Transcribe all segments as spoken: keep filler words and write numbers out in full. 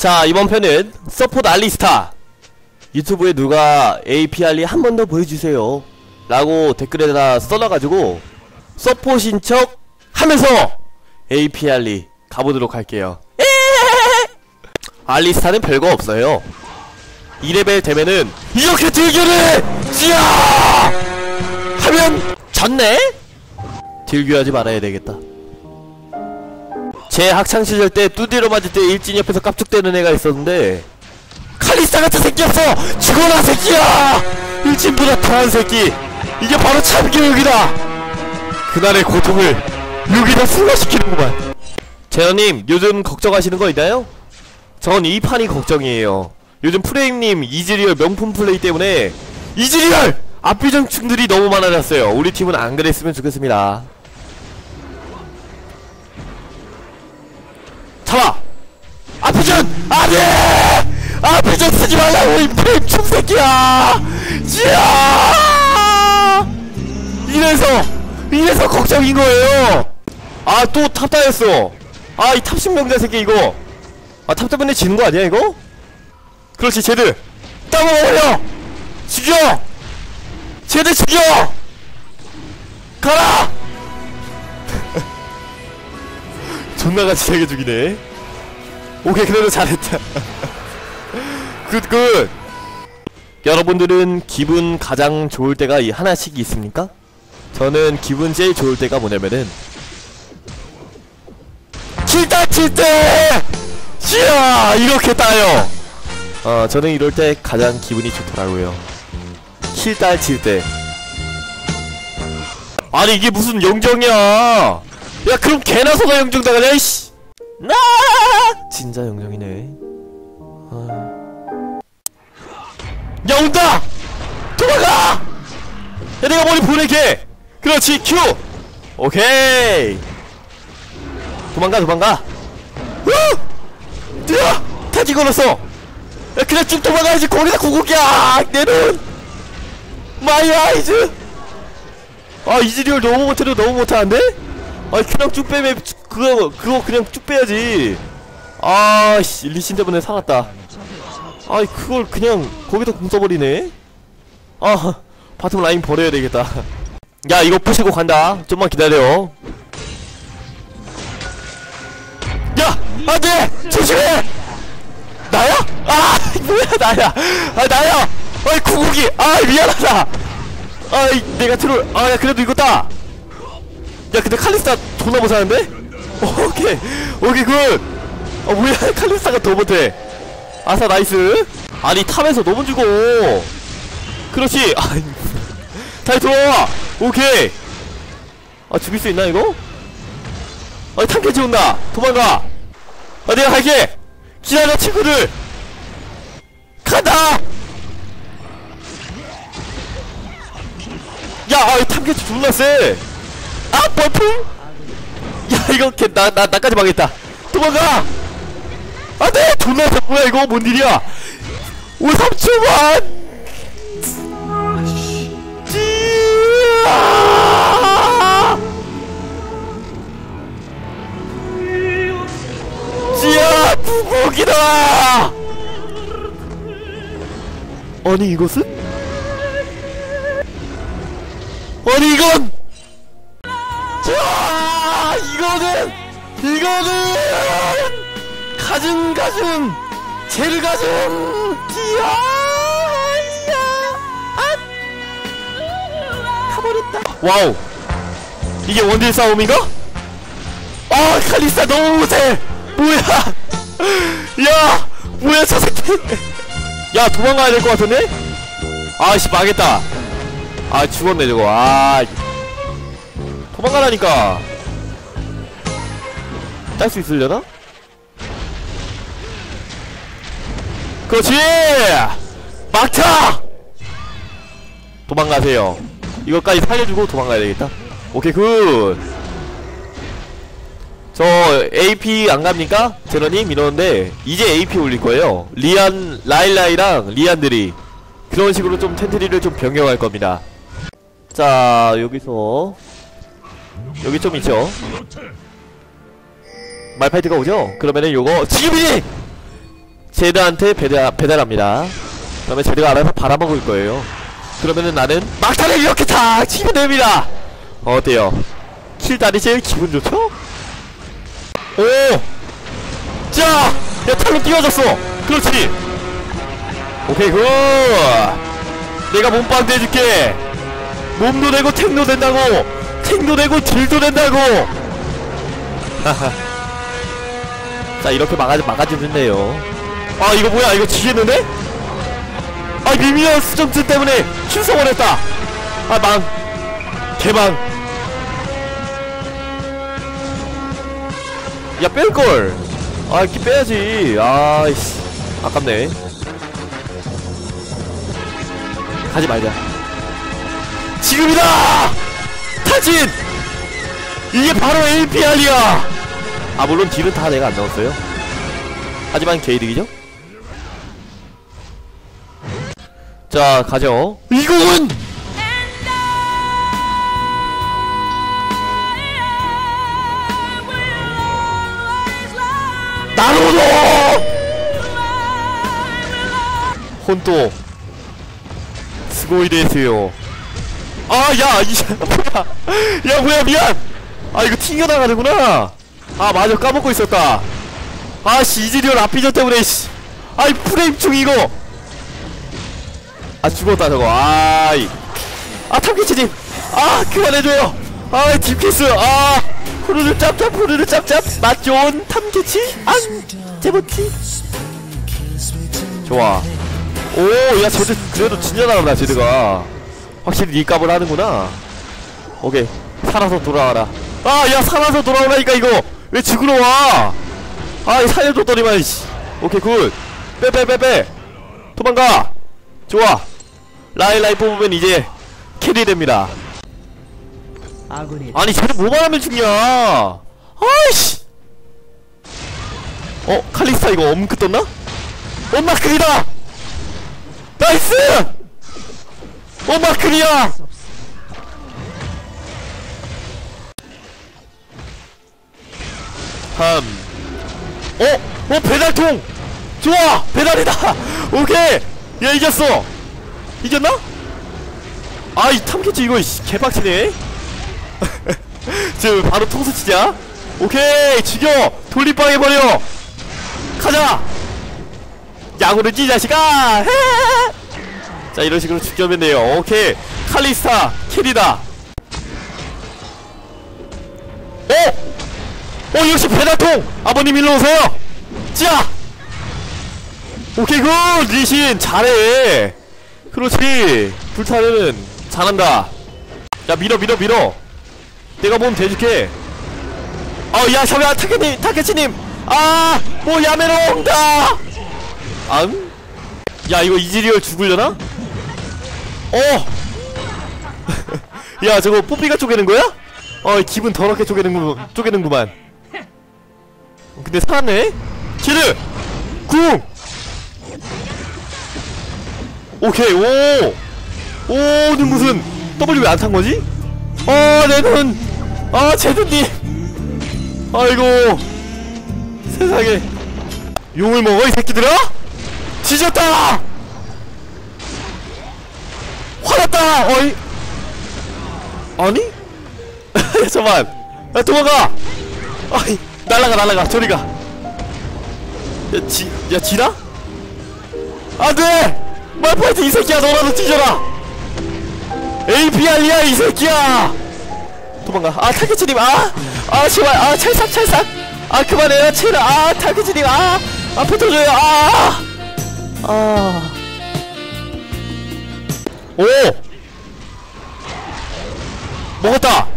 자, 이번 편은 서포트 알리스타. 유튜브에 누가 에이피알리 한 번 더 보여주세요 라고 댓글에다 써놔가지고 서포트인 척 하면서 에이피알리 가보도록 할게요. 알리스타는 별거 없어요. 이 레벨 되면은 이렇게 딜교를 찌야 하면 졌네? 딜교하지 말아야 되겠다. 제 학창시절 때 뚜디로 맞을 때 일진 옆에서 깝죽대는 애가 있었는데 칼리스타 같은 새끼였어! 죽어라 새끼야! 일진보다 더한 새끼! 이게 바로 참교육이다! 그날의 고통을 여기다 승화시키는구만. 재현님, 요즘 걱정하시는 거 있나요? 전 이 판이 걱정이에요. 요즘 프레임님 이즈리얼 명품 플레이 때문에 이즈리얼! 압비정충들이 너무 많아졌어요. 우리 팀은 안 그랬으면 좋겠습니다. 잡아! 압비전! 안돼! 압비전 쓰지 말라고 이 프레임 충새끼야! 지야! 이래서 이래서 걱정인 거예요. 아, 또 탑 따였어. 아, 이 탑신명자 새끼 이거. 아, 탑 때문에 지는 거 아니야 이거? 그렇지, 제드 따먹어버려! 죽여! 제드 죽여! 가라! 존나같이 세게 죽이네. 오케이, 그래도 잘했다. 굿굿. 여러분들은 기분 가장 좋을 때가 이 하나씩 있습니까? 저는 기분 제일 좋을 때가 뭐냐면은 킬딱 칠때! 시야! 이렇게 따요! 어, 저는 이럴 때 가장 기분이 좋더라고요. 킬딸 칠때. 아니, 이게 무슨 영정이야! 야, 그럼 개나 소나 영정 당하냐, 이씨! 나 진짜 영정이네. 아... 야, 온다! 도망가! 야, 내가 머리 보낼게! 그렇지, 큐! 오케이! 도망가, 도망가! 우! 뛰어! 타지 걸었어! 야, 그냥 쭉 도망가야지. 거기다 구국이야! 내 눈! 마이 아이즈! 아, 이즈리얼 너무 못해도 너무 못하는데? 아, 그냥 쭉 빼면 그거 그거 그냥 쭉 빼야지. 아씨, 리신 때문에 살았다. 아이, 그걸 그냥 거기다 공 써버리네. 아, 바텀 라인 버려야 되겠다. 야, 이거 부시고 간다. 좀만 기다려. 야, 안돼! 조심해! 나야? 아, 뭐야, 나야! 아, 나야! 아이, 구국이! 아, 미안하다! 아이, 내가 트롤. 아, 야, 그래도 이거다! 야, 근데 칼리스타 존나 못하는데? 오케이, 오케이, 굿! 어, 뭐야, 칼리스타가 더 못해. 아사, 나이스. 아니, 탑에서 너무 죽어. 그렇지. 아이, 다시 들어와. 오케이. 아, 죽일 수 있나 이거? 아니, 탐캐치 온다. 도망가. 아, 내가 갈게. 기다려, 친구들. 간다. 야, 아, 탐캐치 존나 세. 아, 버프. 야, 이거 걔, 나, 나, 나까지 망했다. 도망가. 안돼! 존나 세. 뭐야 이거? 뭔 일이야? 오, 삼 초만. 지야, 부곡이다! 아니, 이것은? 아니, 이건! 자, 이거는! 이거는! 가슴, 가슴! 제를 가슴! 지야! 지야! 아! 가버렸다. 와우! 이게 원딜 싸움인가? 아, 칼리스타 너무 못해! 뭐야! 야! 뭐야, 저 새끼! 야, 도망가야 될 것 같은데? 아씨, 망했다. 아, 죽었네 저거. 아, 도망가라니까. 딸 수 있으려나? 그렇지! 막타! 도망가세요. 이것까지 살려주고 도망가야 되겠다. 오케이, 굿! 저 에이피 안 갑니까? 제너님 이러는데 이제 에이피 올릴 거예요. 리안, 라일라이랑 리안들이 그런 식으로 좀 텐트리를 좀 변경할 겁니다. 자, 여기서 여기 좀 있죠? 말파이트가 오죠? 그러면은 요거 지금이지! 제드한테 배달, 배달합니다. 그 다음에 제드가 알아서 바라먹을 거예요. 그러면은 나는 막타를 이렇게 탁 치면 됩니다. 어때요? 킬달이 제일 기분 좋죠? 오! 자! 야, 탈론 띄워줬어! 그렇지! 오케이, 굿! 내가 몸빵 대줄게! 몸도 되고 탱도 된다고! 탱도 되고 딜도 된다고! 하하. 자, 이렇게 막아, 막아주면 돼요. 아, 이거 뭐야? 이거 지겠는데? 아, 미미어 수정증 때문에 출석을 했다! 아, 망! 개망! 야, 뺄걸! 아, 이렇게 빼야지. 아이씨. 아깝네. 가지 말자. 지금이다! 타진! 이게 바로 에이피알이야! 아, 물론 딜은 다 내가 안 넣었어요. 하지만 개이득이죠? 자, 가죠. 이공은! 나로도! 혼또 스고이 데스요. 아, 야, 이 뭐야? 야, 뭐야, 미안. 아, 이거 튕겨 나가는구나. 아, 맞아, 까먹고 있었다. 아씨, 이즈리얼 앞비전 때문에 씨. 아이, 프레임 중 이거. 아, 죽었다 저거. 아이. 아, 탐캐치님. 아, 그만해줘요. 아, 딥캐스. 아, 후루루 짭짭, 후루루 짭짭. 맛 좋은 탐캐치. 안 제보티. 좋아. 오, 야, 제드 그래도 진짜 나간다. 제드가 확실히 니값을 하는구나. 오케이, 살아서 돌아와라. 아, 야, 살아서 돌아오라니까. 이거 왜 죽으러 와? 아, 살려줬더니만. 씨. 오케이, 굿. 빼 빼 빼 빼. 도망가. 좋아. 라일라이 뽑으면 이제 캐리 됩니다. 아니, 쟤는 뭐만 하면 죽냐? 아이씨. 어, 칼리스타 이거 엄크 떴나? 엄마크이다! 나이스! 엄마크이야! 함. 어? 어, 배달통! 좋아! 배달이다! 오케이! 야, 이겼어! 이겼나? 아, 이 탐캐치 이거 개빡치네. 지금 바로 통수 치자. 오케이, 죽여! 돌림빵 해버려! 가자! 야구를 찌 자식아! 자, 이런 식으로 죽여면 돼요. 오케이, 칼리스타 캐리다. 어? 어, 역시 배달통! 아버님 일로 오세요! 자! 오케이, 굿! 리신 잘해! 그렇지! 불타는 잘한다. 야, 밀어 밀어 밀어. 내가 몸 대줄게. 어, 야, 샤베아 타케님, 타케치님. 아, 뭐 야메로 온다. 앙? 야, 이거 이즈리얼 죽으려나? 어. 야, 저거 뽀삐가 쪼개는 거야? 어, 기분 더럽게 쪼개는구, 쪼개는구만. 근데 살았네? 키르! 궁! 오케이, 오! 오는 무슨 W 왜 안 탄 거지? 어, 내 눈! 아, 제드님! 아이고! 세상에! 용을 먹어, 이 새끼들아? 뒤졌다! 화났다! 어이? 아니? 잠깐만! 야, 도망가! 아이, 날라가, 날라가, 저리가! 야, 지, 야, 지나? 안 돼! 말파이트 이 새끼야, 너라도 뒤져라! 에이피알이야, 이 새끼야! 도망가. 아, 타케치님, 아! 아, 제발, 아, 찰싹, 찰싹! 아, 그만해요, 체라! 아, 타케치님, 아! 아, 붙어줘요, 아! 아. 오! 먹었다!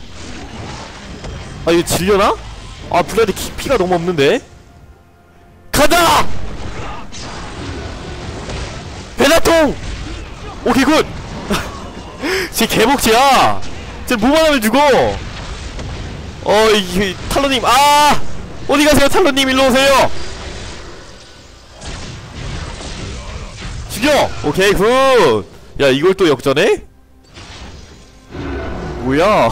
아, 이거 질려나? 아, 블라디 피가 너무 없는데? 가자! 배나통! 오케이, 굿! 쟤 개복치야! 쟤 뭐만 하면 죽어! 어, 이, 탈로님, 아! 어디 가세요, 탈로님, 일로 오세요! 죽여! 오케이, 굿! 야, 이걸 또 역전해? 뭐야?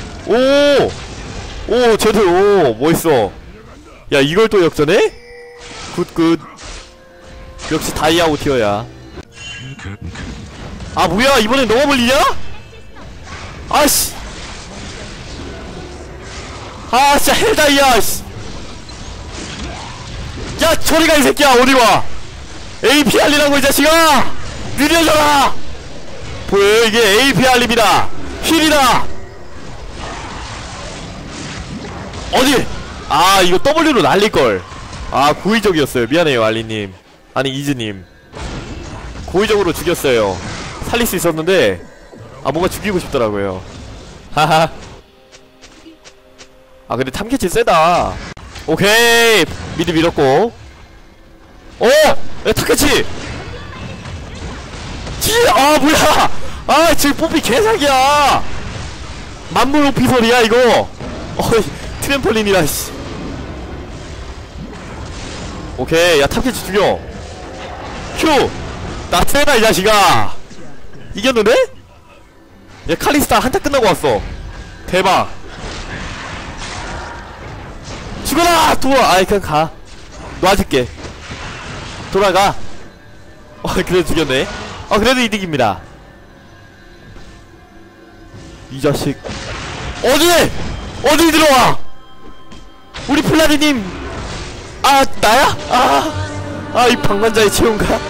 오! 오, 쟤들, 오, 멋있어. 야, 이걸 또 역전해? 굿굿. 역시 다이아 오티어야. 아 뭐야 이번엔 너무 멀리냐? 아씨. 아 진짜 헬다이아 씨. 야 저리가 이 새끼야. 어디와 에이피알리라고 이 자식아. 느려져라. 보여요 이게 에이피알리입니다. 힐이다. 어디? 아 이거 더블유로 날릴걸. 아 고의적이었어요. 미안해요 알리님. 아니 이즈님 고의적으로 죽였어요. 살릴 수 있었는데 아 뭔가 죽이고 싶더라고요. 하하. 아 근데 탐캐치 세다. 오케이 미드 밀었고. 어! 야 탐캐치! 지! 아 뭐야! 아 지금 뽀삐 개사기야! 만물 오피설이야 이거! 어이 트램펄린이라 씨. 오케이 야 탐캐치 죽여. 휴! 나 세다 이 자식아. 이겼는데? 야 칼리스타 한타 끝나고 왔어. 대박. 죽어라! 돌아! 아이 그냥 가. 놔줄게. 돌아가. 어 그래도 죽였네. 어 그래도 이득입니다. 이 자식 어디! 어디 들어와! 우리 플라디님. 아 나야? 아 아 이 방관자의 체온가?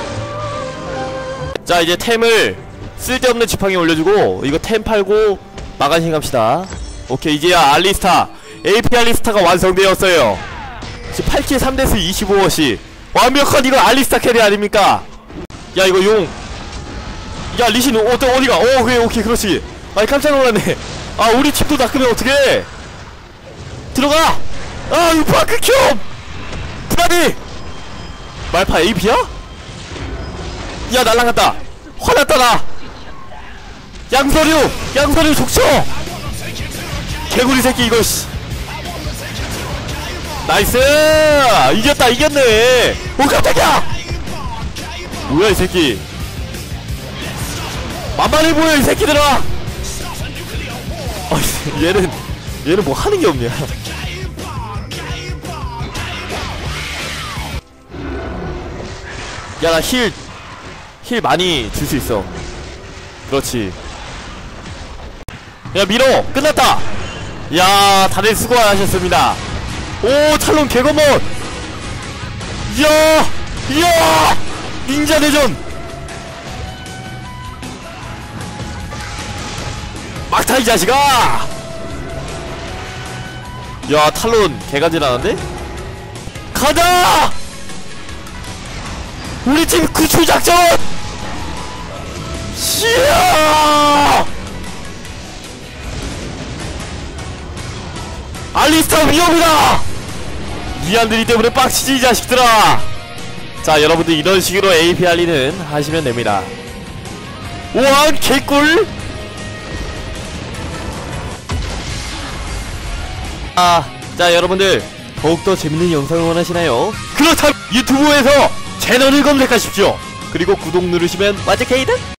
자 이제 템을 쓸데없는 지팡이에 올려주고 이거 템 팔고 마간신 갑시다. 오케이 이제야 알리스타 에이피 알리스타가 완성되었어요. 지금 팔 킬 삼 데스 이십오 어시 완벽한 이거 알리스타 캐리 아닙니까? 야 이거 용. 야 리신 어, 어디가? 어 그래 오케이 그렇지. 아이 깜짝 놀랐네. 아 우리 팀도 낚으면 어떡해. 들어가. 아 이거 파크큐 프라디 말파 에이피야? 야 날라갔다. 화났다 나. 양서류 양서류 족쳐. 개구리 새끼 이거 씨. 나이스. 이겼다 이겼네. 오 깜짝이야. 뭐야 이 새끼. 만만해 보여 이 새끼들아. 어, 얘는 얘는 뭐 하는 게 없냐. 야 나 힐 힐 많이 줄 수 있어. 그렇지. 야 밀어. 끝났다. 야 다들 수고하셨습니다. 오 탈론 개거먼. 이야 이야 닌자 대전. 막타 이 자식아. 야 탈론 개간지나는데? 가자. 우리 팀 구출작전! 시야! 알리스타 위험이다! 미안들이 때문에 빡치지 이 자식들아! 자 여러분들 이런 식으로 에이피 알리는 하시면 됩니다. 우와 개꿀! 아, 자 여러분들 더욱더 재밌는 영상을 원하시나요? 그렇다면 유튜브에서 채널을 검색하십시오. 그리고 구독 누르시면 맞을게이다.